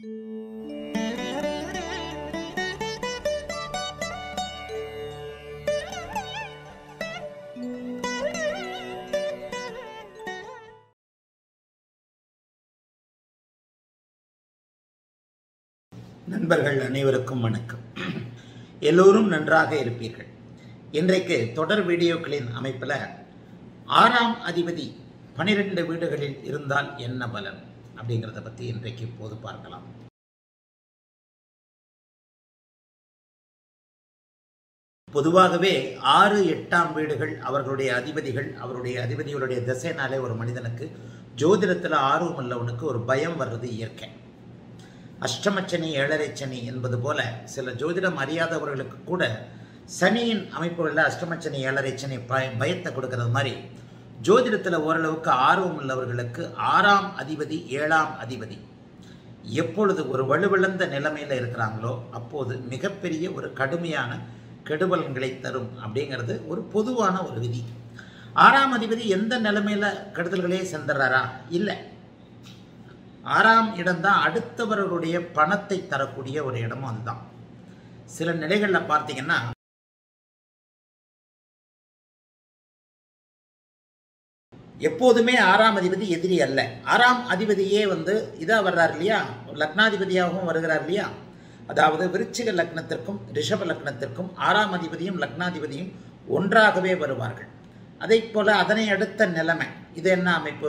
நண்பர்கள் அனைவருக்கும் வணக்கம். எல்லோரும் நன்றாக இருப்பீர்கள். இன்றைக்கு தொடர் வீடியோக்களின் அமைப்பில் 6ஆம் அதிபதி 12 வீடுகளில் இருந்தால் என்ன பலன் அப்படிங்கிறத பற்றி இன்றைக்கு இப்போது பார்க்கலாம். பொதுவாகவே 6, 8ஆம் வீடுகள் அவர்களுடைய அதிபதிகளுடைய திசைனாலே ஒரு மனிதனுக்கு ஜோதிடத்தில் ஆர்வம் உள்ளவனுக்கு ஒரு பயம் வர்றது இயற்கை. அஷ்டமச்சனி 7.5 சனி என்பது போல சில ஜோதிடம் அறியாதவர்களுக்கு கூட சனியின் அமைப்புகளில் அஷ்டமச்சனி 7.5 சனி பயத்தை கொடுக்கறது மாதிரி ஜோதிடத்தில் ஓரளவுக்கு ஆர்வம் உள்ளவர்களுக்கு 6ஆம் அதிபதி 7ஆம் அதிபதி எப்பொழுது ஒரு வலுவிழந்த நிலைமையில் இருக்கிறாங்களோ அப்போது மிகப்பெரிய ஒரு கடுமையான கெடுபலன்களை தரும் அப்படிங்கிறது ஒரு பொதுவான ஒரு விதி. 6ஆம் அதிபதி எந்த நிலைமையில கெடுதல்களே சென்றாரா? இல்லை. 6ஆம் இடம்தான் அடுத்தவர்களுடைய பணத்தை தரக்கூடிய ஒரு இடமும் அதுதான். சில நிலைகளில் பார்த்தீங்கன்னா எப்போதுமே 6ஆம் அதிபதி எதிரி அல்ல. 6ஆம் அதிபதியே இதா வர்றார் இல்லையா, லக்னாதிபதியாகவும் வருகிறார் இல்லையா. அதாவது விருச்சிக லக்னத்திற்கும் ரிஷப லக்னத்திற்கும் 6ஆம் அதிபதியும் லக்னாதிபதியும் ஒன்றாகவே வருவார்கள். அதை போல அதனை அடுத்த நிலைமை இது என்ன அமைப்பு?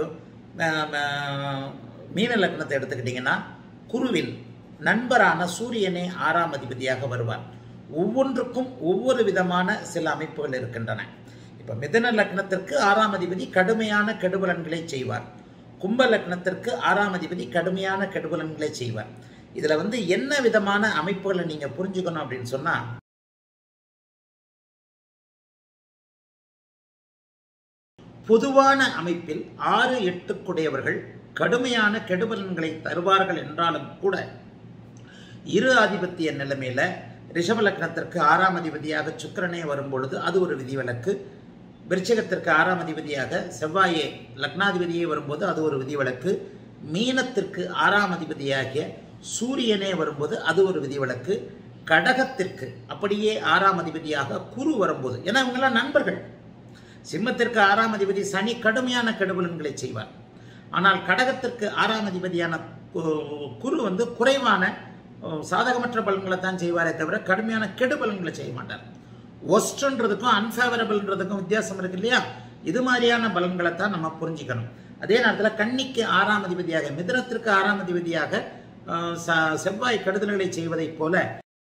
மீன லக்னத்தை எடுத்துக்கிட்டிங்கன்னா குருவின் நண்பரான சூரியனே 6ஆம் அதிபதியாக வருவார். ஒவ்வொன்றுக்கும் ஒவ்வொரு விதமான சில அமைப்புகள் இருக்கின்றன. இப்போ மிதுன லக்னத்திற்கு 6ஆம் அதிபதி கடுமையான கெடுபலன்களை செய்வார். கும்ப லக்னத்திற்கு 6ஆம் அதிபதி கடுமையான கெடுபலன்களை செய்வார். இதில் என்ன விதமான அமைப்புகளை நீங்கள் புரிஞ்சுக்கணும் அப்படின்னு சொன்னால், பொதுவான அமைப்பில் 6, 8 கடுமையான கெடுபலன்களை தருவார்கள் என்றாலும் கூட இரு ஆதிபத்திய நிலைமையில ரிஷப லக்னத்திற்கு 6ஆம் அதிபதியாக சுக்கிரனே வரும்பொழுது அது ஒரு விதிவிலக்கு. விருச்சிகத்திற்கு 6ஆம் அதிபதியாக செவ்வாயே லக்னாதிபதியே வரும்போது அது ஒரு விதிவிலக்கு. மீனத்திற்கு 6ஆம் அதிபதியாகிய சூரியனே வரும்போது அது ஒரு விதிவிலக்கு. கடகத்திற்கு அப்படியே 6ஆம் அதிபதியாக குரு வரும்போது, ஏன்னா இவங்கெல்லாம் நண்பர்கள். சிம்மத்திற்கு 6ஆம் அதிபதி சனி கடுமையான கெடுபலன்களை செய்வார். ஆனால் கடகத்திற்கு 6ஆம் அதிபதியான குரு குறைவான சாதகமற்ற பலன்களை தான் செய்வாரே தவிர கடுமையான கெடுபலன்களை செய்ய மாட்டார். ஒஸ்ட்ன்றதுக்கும் அன்ஃபேவரபிள்ன்றதுக்கும் வித்தியாசம் இருக்கு இல்லையா. இது மாதிரியான பலன்களை தான் நம்ம புரிஞ்சுக்கணும். அதே நேரத்தில் கன்னிக்கு 6ஆம் அதிபதியாக, மிதுனத்திற்கு 6ஆம் அதிபதியாக செவ்வாய் கெடுதல்களை செய்வதை போல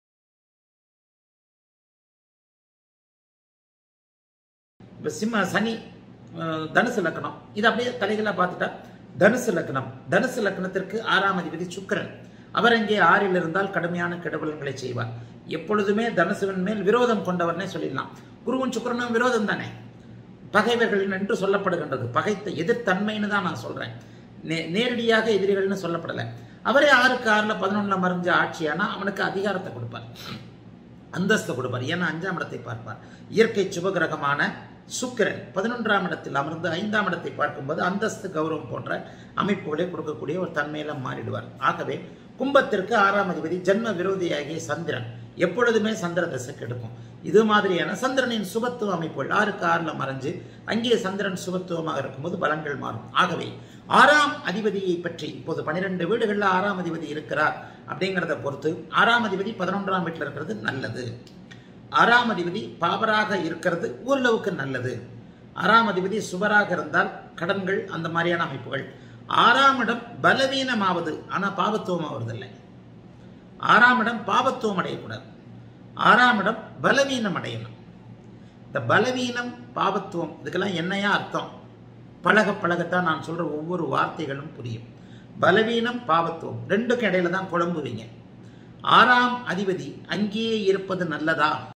சனி தனுசு லக்னம், இது அப்படியே தலைகளாக பார்த்துட்டா தனுசு லக்னத்திற்கு 6ஆம் அதிபதி சுக்கிரன், அவர் அங்கே 6இல் இருந்தால் கடுமையான கெடுபலன்களை செய்வார். எப்பொழுதுமே தனுசுவின் மேல் விரோதம் கொண்டவர்னே சொல்லிடலாம். குருவும் சுக்கிரனும் விரோதம் தானே, பகைவர்கள் என்று சொல்லப்படுகின்றது. பகைத்த எதிர்த்தன்மைன்னு தான் நான் சொல்றேன், நேரடியாக எதிரிகள்னு சொல்லப்படலை. அவரே 6க்கு 6ல் 11ல் மறைஞ்ச ஆட்சியானா அவனுக்கு அதிகாரத்தை கொடுப்பார், அந்தஸ்து கொடுப்பார். ஏன்னா 5ஆம் இடத்தை பார்ப்பார். இயற்கை சுபகிரகமான சுக்கிரன் 11ஆம் இடத்தில் அமர்ந்து 5ஆம் இடத்தை பார்க்கும்போது அந்தஸ்து கௌரவம் போன்ற அமைப்புகளை கொடுக்கக்கூடிய ஒரு தன்மையில மாறிடுவார். ஆகவே கும்பத்திற்கு 6ஆம் அதிபதி ஜென்ம விரோதியாகிய சந்திரன், எப்பொழுதுமே சந்திர தசை கெடுக்கும். இது மாதிரியான சந்திரனின் சுபத்துவ அமைப்புகள் 6க்கு 6ல் மறைஞ்சு அங்கே சந்திரன் சுபத்துவமாக இருக்கும்போது பலன்கள் மாறும். ஆகவே 6ஆம் அதிபதியை பற்றி இப்போது 12 வீடுகளில் 6ஆம் அதிபதி இருக்கிறார் அப்படிங்கிறத பொறுத்து 6ஆம் அதிபதி 11ஆம் வீட்டில் இருக்கிறது நல்லது. 6ஆம் அதிபதி பாபராக இருக்கிறது ஓரளவுக்கு நல்லது. 6ஆம் அதிபதி சுபராக இருந்தால் கடன்கள் அந்த மாதிரியான அமைப்புகள். 6ஆம் இடம் பலவீனமாவது, ஆனால் பாவத்துவம் ஆவதில்லை. 6ஆம் இடம் பாவத்துவம் அடையக்கூடாது, 6ஆம் இடம் பலவீனம் அடையணும். இந்த பலவீனம் பாவத்துவம் இதுக்கெல்லாம் என்னையா அர்த்தம்? பழக பழகத்தான் நான் சொல்ற ஒவ்வொரு வார்த்தைகளும் புரியும். பலவீனம் பாவத்துவம் ரெண்டுக்கும் இடையில தான் குழம்புவீங்க. 6ஆம் அதிபதி அங்கேயே இருப்பது நல்லதா?